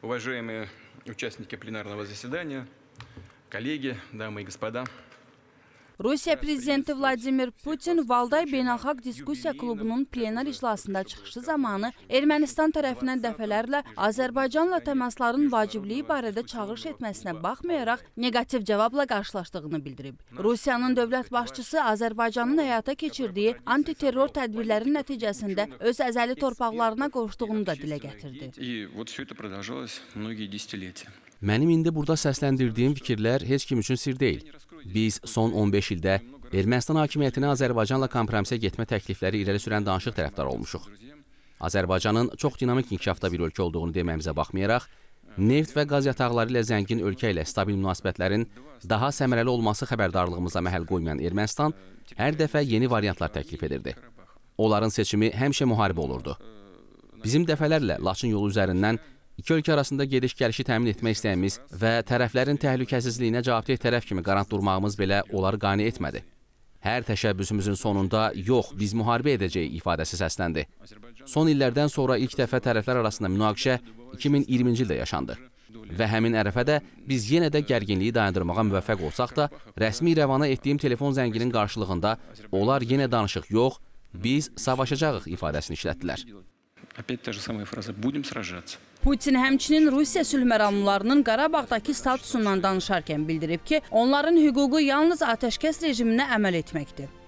Уважаемые участники plenarного заседания, коллеги, дамы и господа. Rusiya prezidenti Vladimir Putin Valday Beynəlxalq Diskusiya Klubunun plenar iclasında çıxışı zamanı Ermənistan tərəfindən dəfələrlə Azərbaycanla təmasların vacibliyi barədə çağırış etməsinə baxmayaraq negativ cavabla qarşılaşdığını bildirib. Rusiyanın dövlət başçısı Azərbaycanın həyata keçirdiyi antiterror tədbirlərin nəticəsində öz əzəli torpaqlarına qovuşduğunu da dilə gətirdi. Mənim indi burada səsləndirdiyim fikirlər heç kim üçün sir deyil. Biz son 15 ildə Ermənistan hakimiyyətinə Azərbaycanla kompromisə getmə təklifləri irəli sürən danışıq tərəfdarı olmuşuq. Azərbaycanın çox dinamik inkişafda bir ölkə olduğunu deməmizə baxmayaraq, neft və qaz yataqları ilə zəngin ölkə ilə stabil münasibətlərin daha səmərəli olması xəbərdarlığımıza məhəl qoymayan Ermənistan hər dəfə yeni variantlar təklif edirdi. Onların seçimi həmişə müharibə olurdu. Bizim dəfələrlə Laçın yolu üzərindən İki ölkə arasında gediş-gəlişi təmin etmək istəyimiz və tərəflərin təhlükəsizliyinə cavabdeh tərəf kimi qarant durmağımız belə onları qane etmədi. Hər təşəbbüsümüzün sonunda yox, biz müharibə edəcəyik ifadəsi səsləndi. Son illərdən sonra ilk dəfə tərəflər arasında münaqişə 2020-ci ildə yaşandı. Və həmin ərəfədə biz yenə də gərginliyi dayandırmağa müvəffəq olsaq da, rəsmi İrəvana etdiyim telefon zənginin qarşılığında onlar yenə danışıq yox, biz savaşacağıq ifadəsini işlətdilər. Putin həmçinin Rusiya sülh məramlılarının Qarabağdakı statusundan danışarkən bildirib ki, onların hüququ yalnız atəşkəs rejiminə əməl etməkdir.